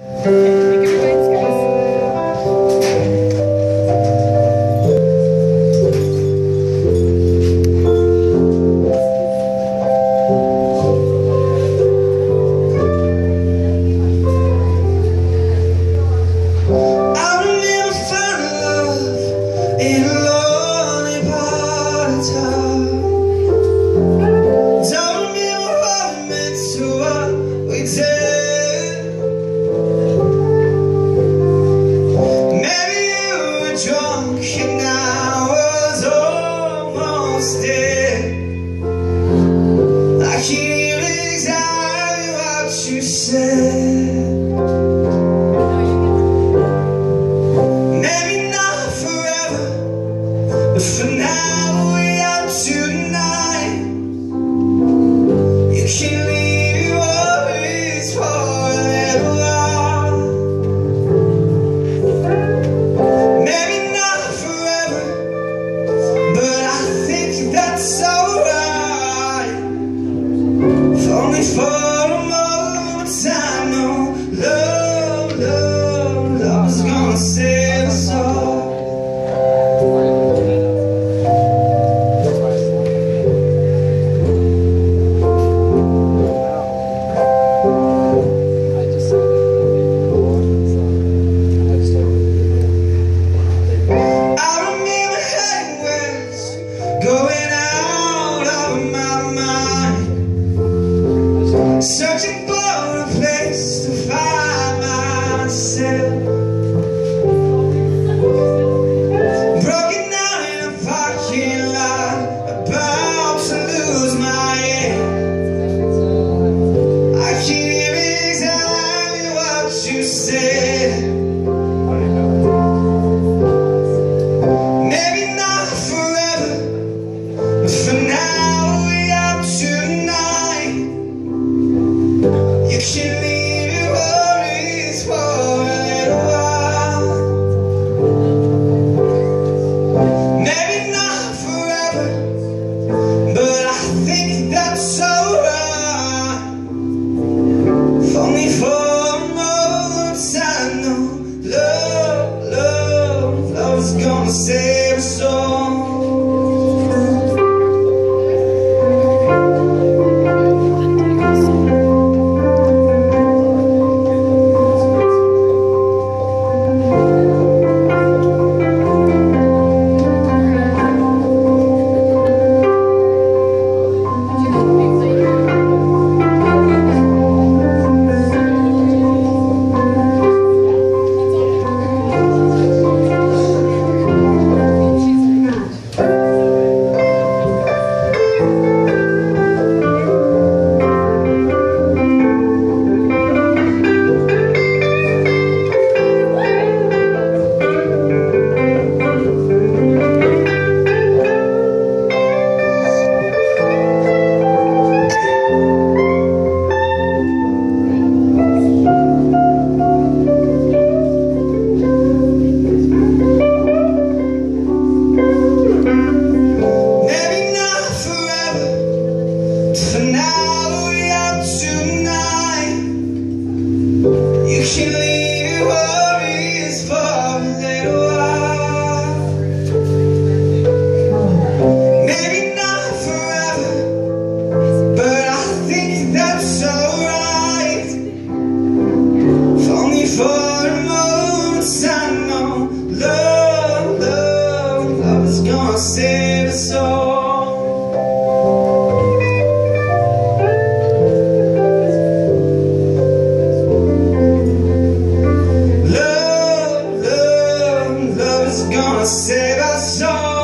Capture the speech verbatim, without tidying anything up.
You said maybe not forever, but for now we are tonight. You can leave your worries for a little while. Maybe not forever, but I think that's alright. If only for I know love, love, love is gonna save us all. I remember heading west, going out of my mind, searching for a place to find myself, broken down in a parking lot, about to lose my head. I can hear exactly what you said. Maybe not forever, but for now we are tonight. You can leave your worries for a little while. Maybe not forever, but I think that's alright. If only for a moment I know love, love, love is gonna save us all. For now we are tonight. You can leave your worries for a little while. Maybe not forever, but I think that's alright. If only for a moment I know love, love, love is gonna save us all. Gonna save us all.